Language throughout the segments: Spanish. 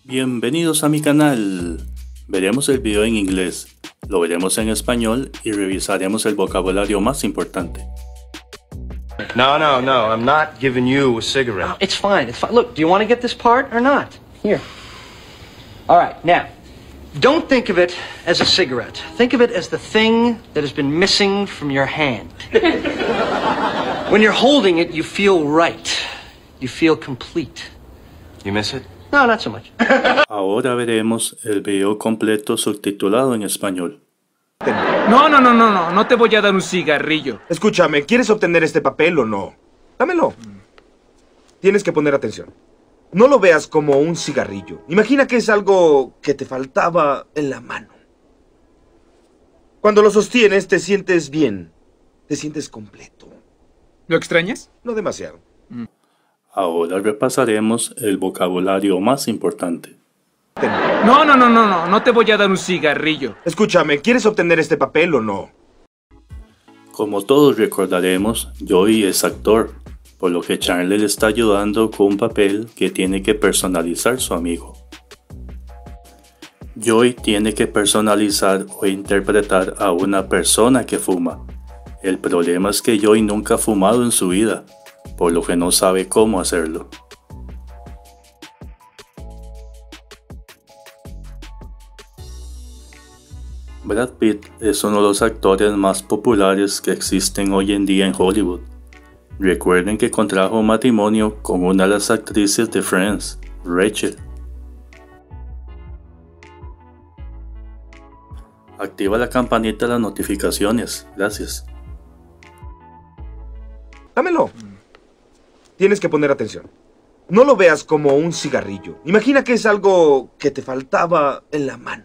Bienvenidos a mi canal. Veremos el video en inglés, lo veremos en español y revisaremos el vocabulario más importante. No, I'm not giving you a cigarette. Oh, it's fine. Look, do you want to get this part or not? Here. All right, now, don't think of it as a cigarette. Think of it as the thing that has been missing from your hand. When you're holding it, you feel right. You feel complete. You miss it? No, not so much. Ahora veremos el video completo subtitulado en español. No te voy a dar un cigarrillo. Escúchame, ¿quieres obtener este papel o no? Dámelo. Tienes que poner atención. No lo veas como un cigarrillo. Imagina que es algo que te faltaba en la mano. Cuando lo sostienes, te sientes bien. Te sientes completo. ¿Lo extrañas? No demasiado. Ahora repasaremos el vocabulario más importante. No te voy a dar un cigarrillo. Escúchame, ¿quieres obtener este papel o no? Como todos recordaremos, Joey es actor, por lo que Chandler le está ayudando con un papel que tiene que personalizar su amigo. Joey tiene que personalizar o interpretar a una persona que fuma. El problema es que Joey nunca ha fumado en su vida, por lo que no sabe cómo hacerlo. Brad Pitt es uno de los actores más populares que existen hoy en día en Hollywood. Recuerden que contrajo matrimonio con una de las actrices de Friends, Rachel. Activa la campanita de las notificaciones, gracias. Dámelo. Tienes que poner atención. No lo veas como un cigarrillo. Imagina que es algo que te faltaba en la mano.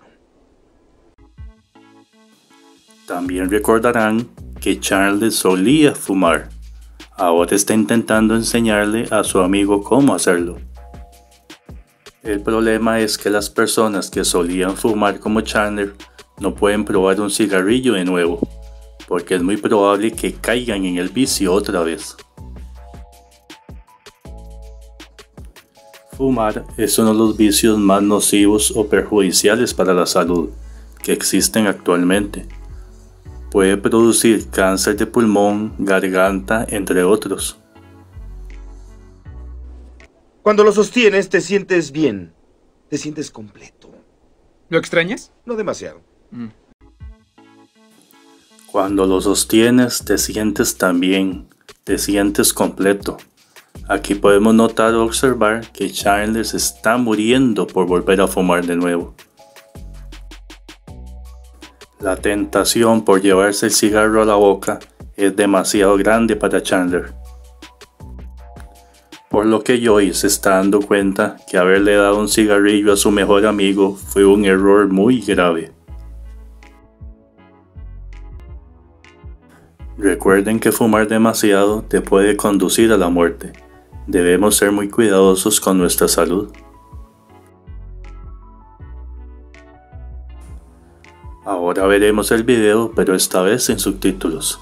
También recordarán que Charles solía fumar. Ahora está intentando enseñarle a su amigo cómo hacerlo. El problema es que las personas que solían fumar como Chandler no pueden probar un cigarrillo de nuevo, porque es muy probable que caigan en el vicio otra vez. Fumar es uno de los vicios más nocivos o perjudiciales para la salud que existen actualmente. Puede producir cáncer de pulmón, garganta, entre otros. Cuando lo sostienes, te sientes bien. Te sientes completo. ¿Lo extrañas? No demasiado. Cuando lo sostienes, te sientes tan bien. Te sientes completo. Aquí podemos notar o observar que Chandler se está muriendo por volver a fumar de nuevo. La tentación por llevarse el cigarro a la boca es demasiado grande para Chandler. Por lo que Joey se está dando cuenta que haberle dado un cigarrillo a su mejor amigo fue un error muy grave. Recuerden que fumar demasiado te puede conducir a la muerte. Debemos ser muy cuidadosos con nuestra salud. Ahora veremos el video, pero esta vez sin subtítulos.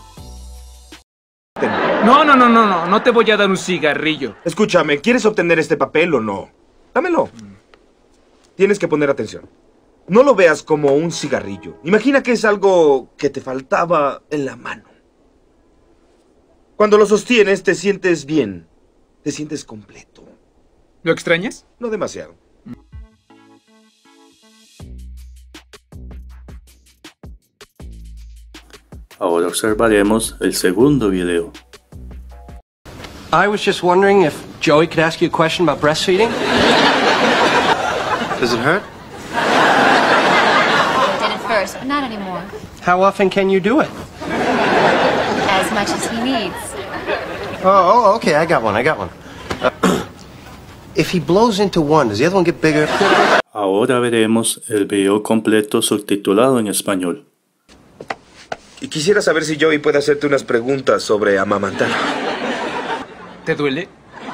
No te voy a dar un cigarrillo. Escúchame, ¿quieres obtener este papel o no? Dámelo. Tienes que poner atención. No lo veas como un cigarrillo. Imagina que es algo que te faltaba en la mano. Cuando lo sostienes, te sientes bien. Te sientes completo. ¿Lo extrañas? No demasiado. Ahora observaremos el segundo video. I was just wondering if Joey could ask you a question about breastfeeding. Does it hurt? Did it first, but not anymore. How often can you do it? As much as he needs. Oh, okay, I got one. If he blows into one, does the other one get bigger? Ahora veremos el video completo subtitulado en español. Y quisiera saber si Joey puede hacerte unas preguntas sobre amamantar. ¿Te duele?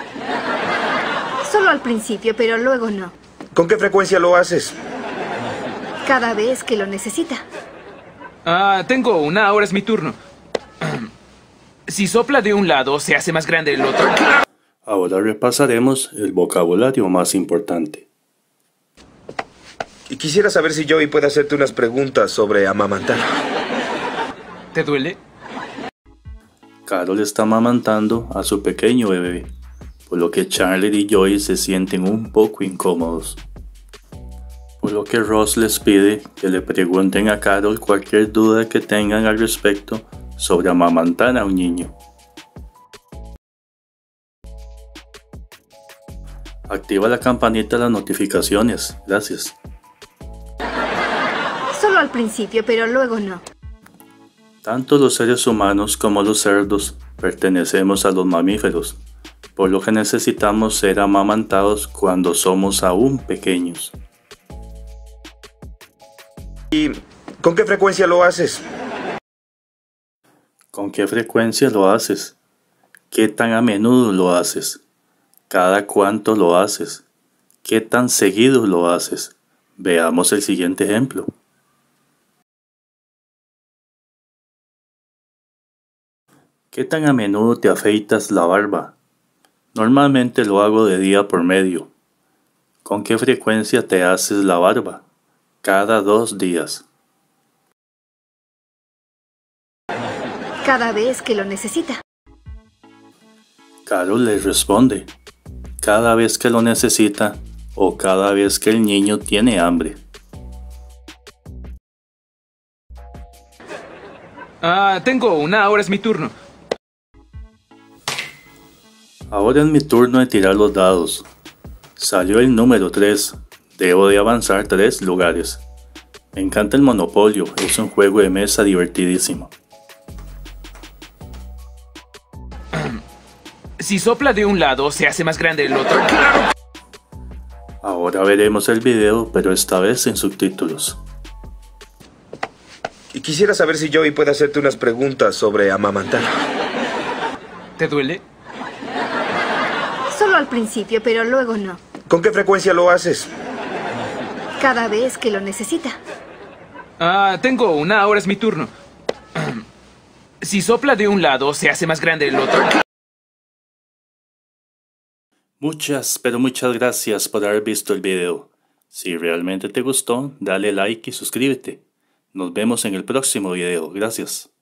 Solo al principio, pero luego no. ¿Con qué frecuencia lo haces? Cada vez que lo necesita. Tengo una, ahora es mi turno. Si sopla de un lado, se hace más grande el otro. Ahora repasaremos el vocabulario más importante. Y quisiera saber si Joey puede hacerte unas preguntas sobre amamantar. ¿Te duele? Carol está amamantando a su pequeño bebé, por lo que Charlie y Joey se sienten un poco incómodos. Por lo que Ross les pide que le pregunten a Carol cualquier duda que tengan al respecto sobre amamantar a un niño. Activa la campanita de las notificaciones, gracias. Solo al principio, pero luego no. Tanto los seres humanos como los cerdos pertenecemos a los mamíferos, por lo que necesitamos ser amamantados cuando somos aún pequeños. ¿Y con qué frecuencia lo haces? ¿Con qué frecuencia lo haces? ¿Qué tan a menudo lo haces? ¿Cada cuánto lo haces? ¿Qué tan seguido lo haces? Veamos el siguiente ejemplo. ¿Qué tan a menudo te afeitas la barba? Normalmente lo hago de día por medio. ¿Con qué frecuencia te haces la barba? Cada 2 días. Cada vez que lo necesita. Carol le responde, cada vez que lo necesita o cada vez que el niño tiene hambre. Tengo una, ahora es mi turno. Ahora es mi turno de tirar los dados. Salió el número 3. Debo de avanzar 3 lugares. Me encanta el Monopolio, es un juego de mesa divertidísimo. Si sopla de un lado, se hace más grande el otro. Ahora veremos el video, pero esta vez sin subtítulos. Y quisiera saber si Joey puede hacerte unas preguntas sobre amamantar. ¿Te duele? Solo al principio, pero luego no. ¿Con qué frecuencia lo haces? Cada vez que lo necesita. Tengo una, ahora es mi turno. Si sopla de un lado, se hace más grande el otro. Muchas, pero muchas gracias por haber visto el video. Si realmente te gustó, dale like y suscríbete. Nos vemos en el próximo video. Gracias.